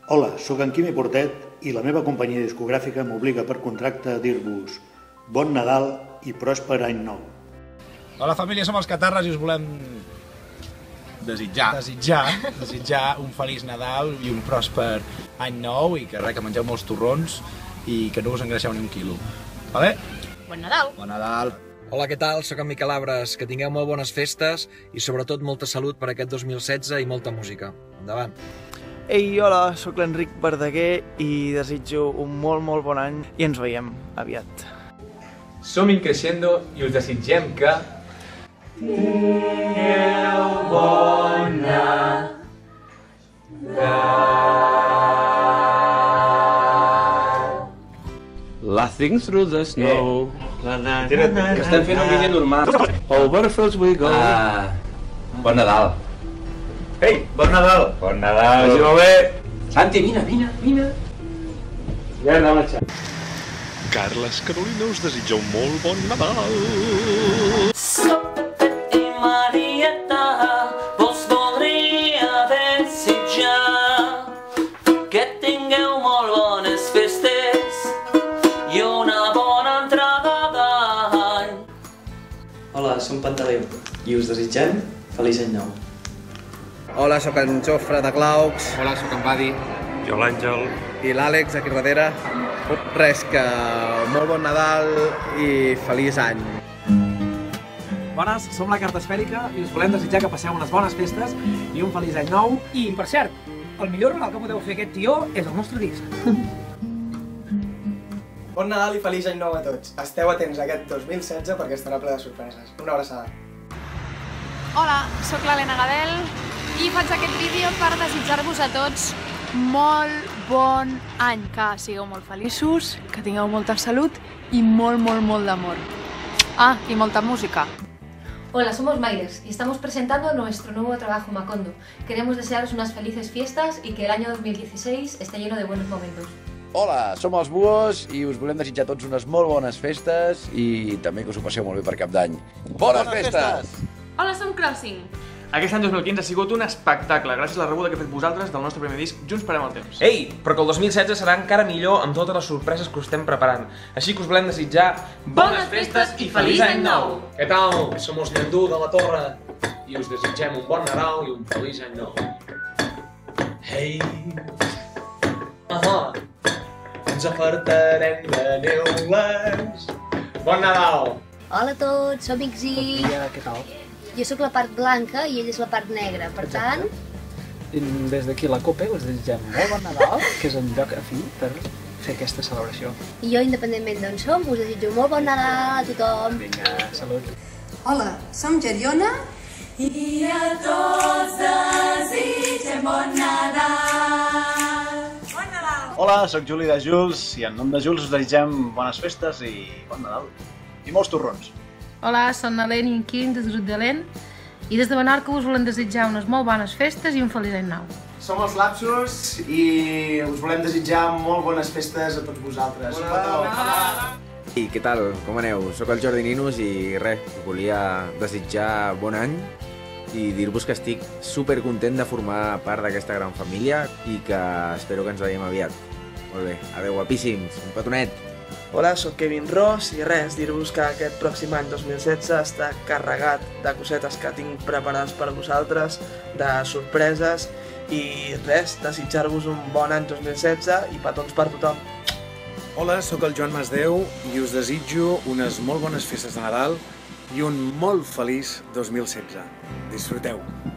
Hola, sóc en Quimi Portet i la meva companyia discogràfica m'obliga per contracte a dir-vos Bon Nadal i pròsper any nou. Hola família, som els Catarres i us volem desitjar un feliç Nadal i un pròsper any nou i que mengeu molts torrons i que no us engreixeu ni un quilo. Vale? Bon Nadal! Bon Nadal! Hola, què tal? Soc en Miquel Abres. Que tingueu molt bones festes i sobretot molta salut per aquest 2016 i molta música. Endavant! Ei, hola, sóc l'Enric Verdaguer i desitjo un molt bon any i ens veiem aviat. Som Increixendo i us desitgem que... Tingueu bona Laughing through the snow. Que estem fent un vídeo normal. Over fields we go. Bon Nadal. Ei, bon Nadal. Bon Nadal. Vagi molt bé. Santi, vine. Ja hem de marxar. Carles Carolina us desitja un molt bon Nadal. Soc Pepet i Marieta, vos voldria desitjar que tingueu molt bones festes i una bona entrada d'any. Hola, som Pantaleu i us desitgem feliç any nou. Hola, sóc en Jofre de Glaucs. Hola, sóc en Badi. Jo l'Àngel. I l'Àlex, aquí darrere. Res, que molt bon Nadal i feliç any. Bones, som la Carta Esfèrica i us volem desitjar que passeu unes bones festes i un feliç any nou. I, per cert, el millor regal que podeu fer aquest tió és el nostre disc. Bon Nadal i feliç any nou a tots. Esteu atents a aquest 2016 perquè estarà ple de sorpreses. Una abraçada. Hola, sóc l'Helena Gadel i faig aquest vídeo per desitjar-vos a tots molt bon any. Que sigueu molt feliços, que tingueu molta salut i molt d'amor. Ah, y molta música. Hola, somos Maires y estamos presentando nuestro nuevo trabajo Macondo. Queremos desearos unas felices fiestas y que el año 2016 esté lleno de buenos momentos. Hola, som els Buos i us volem desitjar a tots unes molt bones festes i també que us ho passeu molt bé per Cap d'Any. Bones festes! Hola, som Crossing. Aquest any 2015 ha sigut un espectacle gràcies a la rebuda que heu fet vosaltres del nostre primer disc Junts parem el temps. Ei, però que el 2016 serà encara millor amb totes les sorpreses que us estem preparant. Així que us volem desitjar bones festes i feliç any nou! Què tal? Som els Nyandú de la Torre i us desitgem un bon Nadal i un feliç any nou. Ei, ens afartarem de neules. Bon Nadal! Hola a tots, som Ixi. Bon dia, què tal? Jo sóc la part blanca i ell és la part negra, per tant... Des d'aquí la COPE us desitgem molt bon Nadal, que és el lloc afí per fer aquesta celebració. I jo, independentment d'on som, us desitjo molt bon Nadal a tothom. Vinga, salut. Hola, som Geriona i a tots desitgem bon Nadal. Bon Nadal! Hola, sóc Juli de Jules i en nom de Jules us desitgem bones festes i bon Nadal. I molts torrons. Hola, som Helen i en Quim des del grup d'Helen i des de Menorca us volem desitjar unes molt bones festes i un feliç any nou. Som els Lapsus i us volem desitjar molt bones festes a tots vosaltres. Bon Nadal! I què tal? Com aneu? Soc el Jordi Ninus i res, us volia desitjar bon any i dir-vos que estic supercontent de formar part d'aquesta gran família i que espero que ens veiem aviat. Molt bé, adeu guapíssims, un petonet! Hola, sóc Kevin Ross i res, dir-vos que aquest pròxim any 2016 està carregat de cosetes que tinc preparades per a vosaltres, de sorpreses i res, desitjar-vos un bon any 2016 i petons per tothom. Hola, sóc el Joan Masdeu i us desitjo unes molt bones festes de Nadal i un molt feliç 2016. Disfruteu!